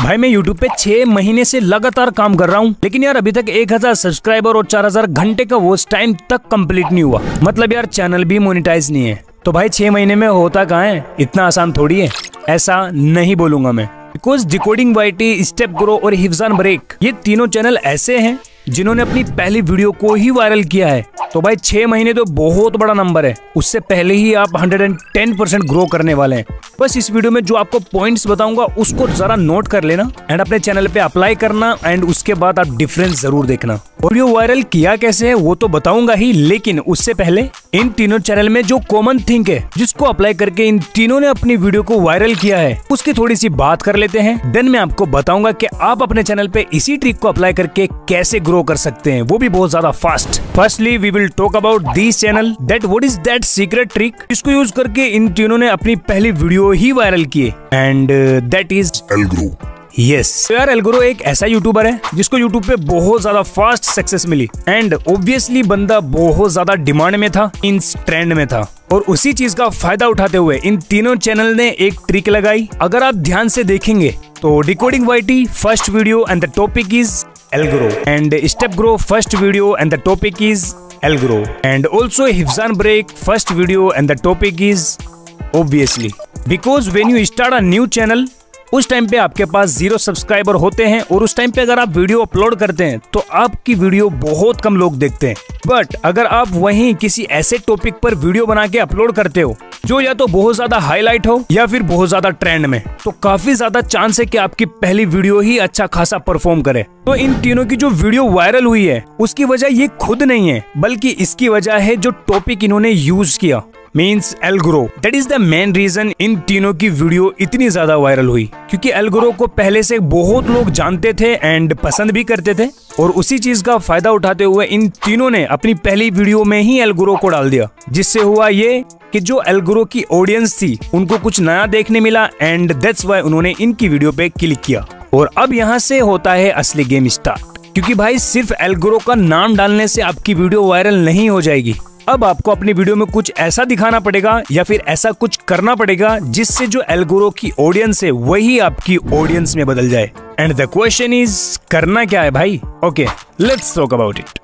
भाई मैं YouTube पे 6 महीने से लगातार काम कर रहा हूँ, लेकिन यार अभी तक 1000 सब्सक्राइबर और 4000 घंटे का वॉच टाइम तक कंप्लीट नहीं हुआ। मतलब यार चैनल भी मोनेटाइज नहीं है। तो भाई 6 महीने में होता कहाँ है, इतना आसान थोड़ी है। ऐसा नहीं बोलूंगा मैं, because decoding YT, step grow और हिफ्जान ब्रेक ये तीनों चैनल ऐसे हैं जिन्होंने अपनी पहली वीडियो को ही वायरल किया है। तो भाई 6 महीने तो बहुत बड़ा नंबर है। उससे पहले ही आप 110% ग्रो करने वाले हैं। बस इस वीडियो में जो आपको पॉइंट्स बताऊंगा उसको जरा नोट कर लेना एंड अपने चैनल पे अप्लाई करना एंड उसके बाद आप डिफरेंस जरूर देखना। वीडियो वायरल किया कैसे है वो तो बताऊंगा ही, लेकिन उससे पहले इन तीनों चैनल में जो कॉमन थिंग है जिसको अप्लाई करके इन तीनों ने अपनी वीडियो को वायरल किया है उसकी थोड़ी सी बात कर लेते हैं। देन मैं आपको बताऊंगा कि आप अपने चैनल पे इसी ट्रिक को अप्लाई करके कैसे ग्रो कर सकते हैं, वो भी बहुत ज्यादा fast. Firstly we will talk about this channel that what is that secret trick जिसको यूज करके इन तीनों ने अपनी पहली वीडियो ही वायरल किए, and that is allegro. Yes यार, एल्ग्रो एक ऐसा यूट्यूबर है जिसको यूट्यूब पे बहुत ज्यादा फास्ट सक्सेस मिली एंड ऑब्वियसली बंदा बहुत ज्यादा डिमांड में था, इन ट्रेंड में था, और उसी चीज का फायदा उठाते हुए इन तीनों चैनल ने एक ट्रिक लगाई। अगर आप ध्यान से देखेंगे तो decoding YT first video and the topic is allegro, and step grow first video and the topic is allegro, and also Hifzan break first video and the topic is obviously. Because when you start a new channel उस time पे आपके पास 0 subscriber होते हैं और उस time पे अगर आप वीडियो अपलोड करते हैं तो आपकी वीडियो बहुत कम लोग देखते हैं। बट अगर आप वहीं किसी ऐसे टॉपिक पर वीडियो बना के अपलोड करते हो जो या तो बहुत ज्यादा हाईलाइट हो या फिर बहुत ज्यादा ट्रेंड में, तो काफी ज्यादा चांस है कि आपकी पहली वीडियो ही अच्छा खासा परफॉर्म करे। तो इन तीनों की जो वीडियो वायरल हुई है उसकी वजह ये खुद नहीं है, बल्कि इसकी वजह है जो टॉपिक इन्होंने यूज किया, means allegro. That is the main reason इन तीनों की वीडियो इतनी ज्यादा वायरल हुई, क्योंकि एल्ग्रो को पहले से बहुत लोग जानते थे एंड पसंद भी करते थे, और उसी चीज का फायदा उठाते हुए इन तीनों ने अपनी पहली वीडियो में ही एल्ग्रो को डाल दिया। जिससे हुआ ये कि जो एल्ग्रो की ऑडियंस थी उनको कुछ नया देखने मिला एंड दैट्स व्हाई उन्होंने इनकी वीडियो पे क्लिक किया। और अब यहाँ से होता है असली गेम स्टार्ट, क्योंकि भाई सिर्फ एल्ग्रो का नाम डालने से आपकी वीडियो वायरल नहीं हो जाएगी। अब आपको अपनी वीडियो में कुछ ऐसा दिखाना पड़ेगा या फिर ऐसा कुछ करना पड़ेगा जिससे जो एल्गोरो की ऑडियंस है वही आपकी ऑडियंस में बदल जाए। एंड द क्वेश्चन इज, करना क्या है भाई? Okay, let's talk about it.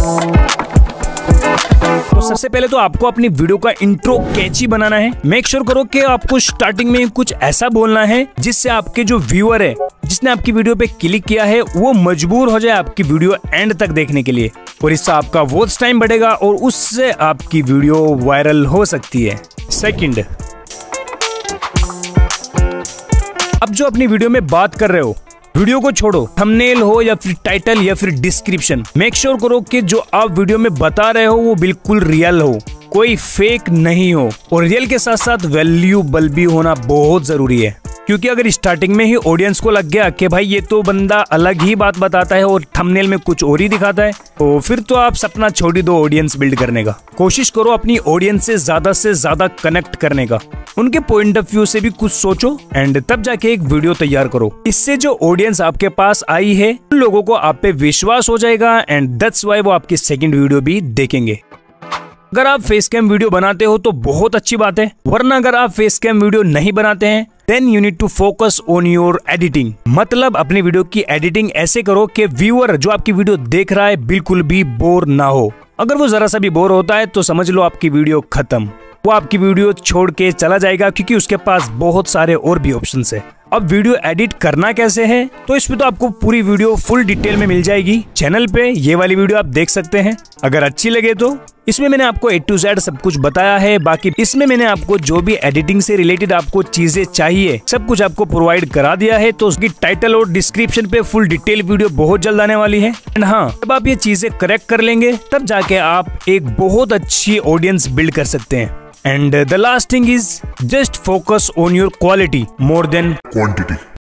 तो सबसे पहले तो आपको अपनी वीडियो का इंट्रो कैची बनाना है। मेक श्योर करो कि आपको स्टार्टिंग में कुछ ऐसा बोलना है जिससे आपके जो व्यूअर है जिसने आपकी वीडियो पे क्लिक किया है वो मजबूर हो जाए आपकी वीडियो एंड तक देखने के लिए, और इससे आपका वॉच टाइम बढ़ेगा और उससे आपकी वीडियो वायरल हो सकती है। सेकंड, अब जो अपनी वीडियो में बात कर रहे हो वीडियो को छोड़ो, थंबनेल हो या फिर टाइटल या फिर डिस्क्रिप्शन, मेक श्योर करो कि जो आप वीडियो में बता रहे हो वो बिल्कुल रियल हो, कोई फेक नहीं हो, और रियल के साथ साथ वैल्यूएबल भी होना बहुत जरूरी है। क्योंकि अगर स्टार्टिंग में ही ऑडियंस को लग गया कि भाई ये तो बंदा अलग ही बात बताता है और थंबनेल में कुछ और ही दिखाता है, तो फिर तो आप सपना छोड़ ही दो ऑडियंस बिल्ड करने का। कोशिश करो अपनी ऑडियंस से ज्यादा कनेक्ट करने का, उनके पॉइंट ऑफ व्यू से भी कुछ सोचो एंड तब जाके एक वीडियो तैयार करो। इससे जो ऑडियंस आपके पास आई है उन लोगों को आप पे विश्वास हो जाएगा एंड दैट्स व्हाई वो आपकी सेकंड वीडियो भी देखेंगे। अगर आप फेस कैम वीडियो बनाते हो तो बहुत अच्छी बात है, वरना अगर आप फेस कैम वीडियो नहीं बनाते हैं then you need to focus on your editing. मतलब अपनी वीडियो की एडिटिंग ऐसे करो कि व्यूअर जो आपकी वीडियो देख रहा है बिल्कुल भी बोर ना हो। अगर वो जरा सा भी बोर होता है तो समझ लो आपकी वीडियो खत्म, वो आपकी वीडियो छोड़ के चला जाएगा, क्योंकि उसके पास बहुत सारे और भी ऑप्शंस है। अब वीडियो एडिट करना कैसे है, तो इसमें तो आपको पूरी वीडियो फुल डिटेल में मिल जाएगी चैनल पे, ये वाली वीडियो आप देख सकते हैं। अगर अच्छी लगे तो इसमें मैंने आपको A to Z सब कुछ बताया है। बाकी इसमें मैंने आपको जो भी एडिटिंग से रिलेटेड आपको चीजें चाहिए सब कुछ आपको प्रोवाइड करा दिया है। तो उसकी टाइटल और डिस्क्रिप्शन पे फुल डिटेल वीडियो बहुत जल्द आने वाली है। एंड हाँ, जब आप ये चीजें करेक्ट कर लेंगे तब जाके आप एक बहुत अच्छी ऑडियंस बिल्ड कर सकते हैं। And the last thing is just focus on your quality more than quantity.